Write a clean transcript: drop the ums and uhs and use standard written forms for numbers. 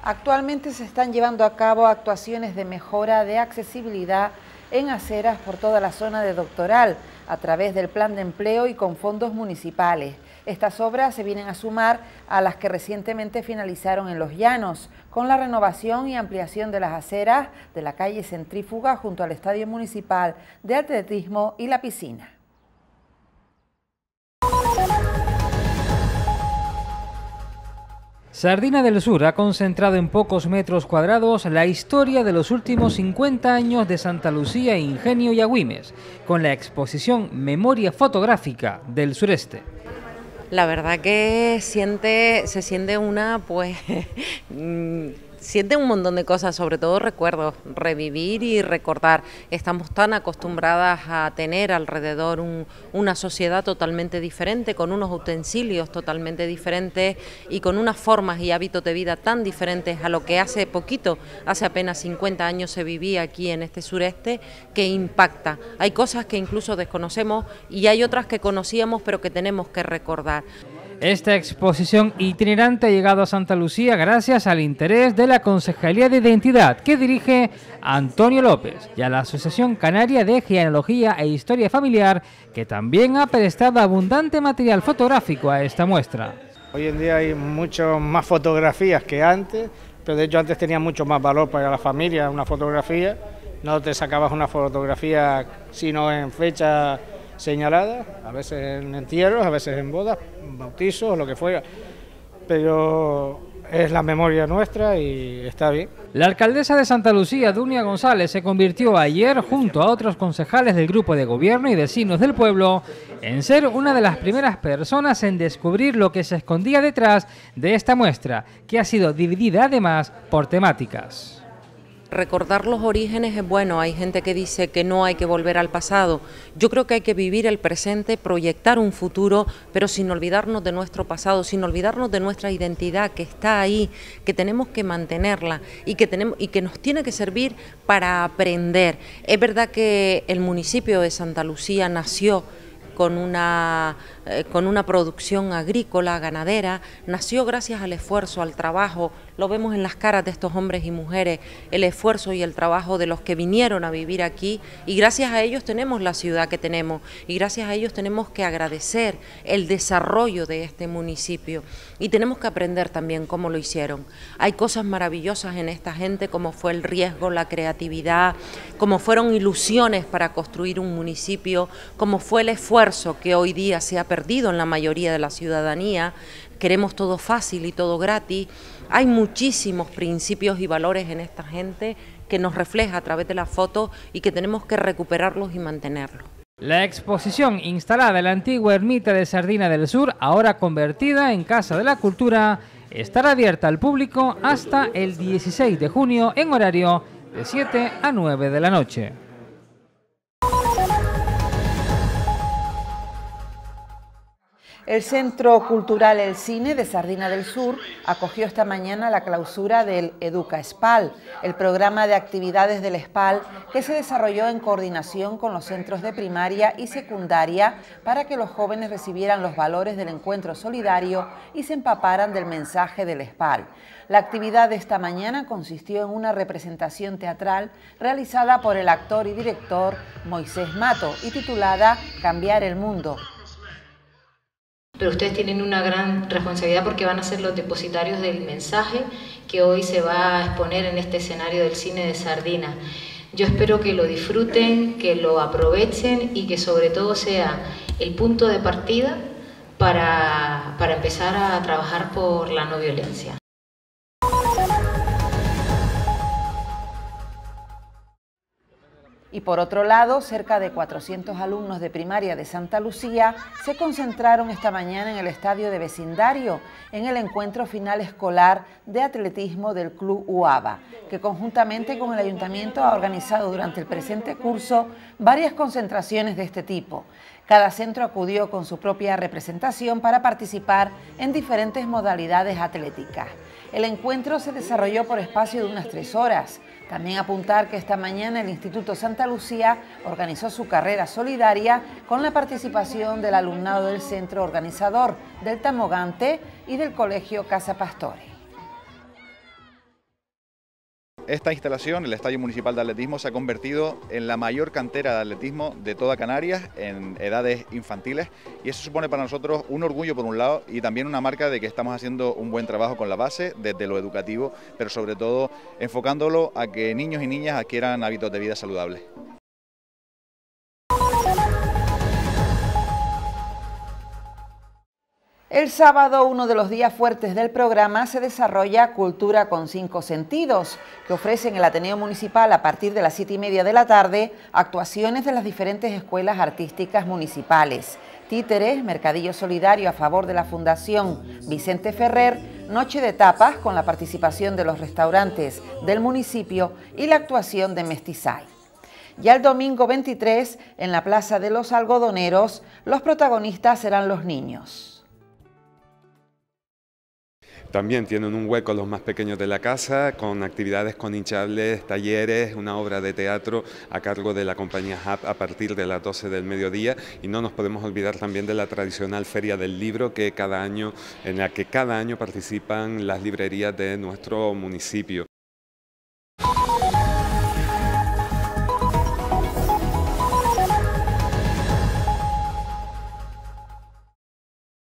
Actualmente se están llevando a cabo actuaciones de mejora de accesibilidad en aceras por toda la zona de Doctoral, a través del plan de empleo y con fondos municipales. Estas obras se vienen a sumar a las que recientemente finalizaron en Los Llanos, con la renovación y ampliación de las aceras de la calle Centrífuga junto al Estadio Municipal de Atletismo y la piscina. Sardina del Sur ha concentrado en pocos metros cuadrados la historia de los últimos 50 años de Santa Lucía, Ingenio y Agüimes, con la exposición Memoria Fotográfica del Sureste. La verdad que se siente una, siente un montón de cosas, sobre todo recuerdos, revivir y recordar. Estamos tan acostumbradas a tener alrededor una sociedad totalmente diferente, con unos utensilios totalmente diferentes y con unas formas y hábitos de vida tan diferentes a lo que hace apenas 50 años se vivía aquí en este sureste, que impacta. Hay cosas que incluso desconocemos y hay otras que conocíamos pero que tenemos que recordar. Esta exposición itinerante ha llegado a Santa Lucía gracias al interés de la Concejalía de Identidad, que dirige Antonio López, y a la Asociación Canaria de Genealogía e Historia Familiar, que también ha prestado abundante material fotográfico a esta muestra. Hoy en día hay mucho más fotografías que antes, pero de hecho antes tenía mucho más valor para la familia una fotografía. No te sacabas una fotografía sino en fecha señalada, a veces en entierros, a veces en bodas, bautizos o lo que fuera, pero es la memoria nuestra y está bien. La alcaldesa de Santa Lucía, Dunia González, se convirtió ayer, junto a otros concejales del grupo de gobierno y vecinos del pueblo, en ser una de las primeras personas en descubrir lo que se escondía detrás de esta muestra, que ha sido dividida además por temáticas. Recordar los orígenes es bueno, hay gente que dice que no hay que volver al pasado. Yo creo que hay que vivir el presente, proyectar un futuro, pero sin olvidarnos de nuestro pasado, sin olvidarnos de nuestra identidad que está ahí, que tenemos que mantenerla y que nos tiene que servir para aprender. Es verdad que el municipio de Santa Lucía nació con una producción agrícola, ganadera, nació gracias al esfuerzo, al trabajo. Lo vemos en las caras de estos hombres y mujeres, el esfuerzo y el trabajo de los que vinieron a vivir aquí, y gracias a ellos tenemos la ciudad que tenemos, y gracias a ellos tenemos que agradecer el desarrollo de este municipio, y tenemos que aprender también cómo lo hicieron. Hay cosas maravillosas en esta gente, como fue el riesgo, la creatividad, como fueron ilusiones para construir un municipio, como fue el esfuerzo que hoy día se ha perdido en la mayoría de la ciudadanía. Queremos todo fácil y todo gratis. Hay muchísimos principios y valores en esta gente que nos refleja a través de la foto y que tenemos que recuperarlos y mantenerlos. La exposición instalada en la antigua ermita de Sardina del Sur, ahora convertida en Casa de la Cultura, estará abierta al público hasta el 16 de junio en horario de 7 a 9 de la noche. El Centro Cultural El Cine de Sardina del Sur acogió esta mañana la clausura del Educa Espal, el programa de actividades del Espal que se desarrolló en coordinación con los centros de primaria y secundaria para que los jóvenes recibieran los valores del encuentro solidario y se empaparan del mensaje del Espal. La actividad de esta mañana consistió en una representación teatral realizada por el actor y director Moisés Mato y titulada Cambiar el Mundo. Pero ustedes tienen una gran responsabilidad porque van a ser los depositarios del mensaje que hoy se va a exponer en este escenario del cine de Sardina. Yo espero que lo disfruten, que lo aprovechen y que sobre todo sea el punto de partida para empezar a trabajar por la no violencia. Y por otro lado, cerca de 400 alumnos de primaria de Santa Lucía se concentraron esta mañana en el estadio de vecindario en el encuentro final escolar de atletismo del Club UABA, que conjuntamente con el ayuntamiento ha organizado durante el presente curso varias concentraciones de este tipo. Cada centro acudió con su propia representación para participar en diferentes modalidades atléticas. El encuentro se desarrolló por espacio de unas 3 horas. También apuntar que esta mañana el Instituto Santa Lucía organizó su carrera solidaria con la participación del alumnado del centro organizador del Tamogante y del Colegio Casa Pastore. Esta instalación, el Estadio Municipal de Atletismo, se ha convertido en la mayor cantera de atletismo de toda Canarias en edades infantiles, y eso supone para nosotros un orgullo por un lado y también una marca de que estamos haciendo un buen trabajo con la base desde lo educativo, pero sobre todo enfocándolo a que niños y niñas adquieran hábitos de vida saludables. El sábado, uno de los días fuertes del programa, se desarrolla Cultura con 5 sentidos, que ofrece en el Ateneo Municipal a partir de las 7:30 de la tarde actuaciones de las diferentes escuelas artísticas municipales. Títeres, mercadillo solidario a favor de la Fundación Vicente Ferrer, noche de tapas con la participación de los restaurantes del municipio y la actuación de Mestizay. Ya el domingo 23, en la Plaza de los Algodoneros, los protagonistas serán los niños. También tienen un hueco los más pequeños de la casa, con actividades con hinchables, talleres, una obra de teatro a cargo de la compañía HAP a partir de las 12 del mediodía, y no nos podemos olvidar también de la tradicional Feria del Libro en la que cada año participan las librerías de nuestro municipio.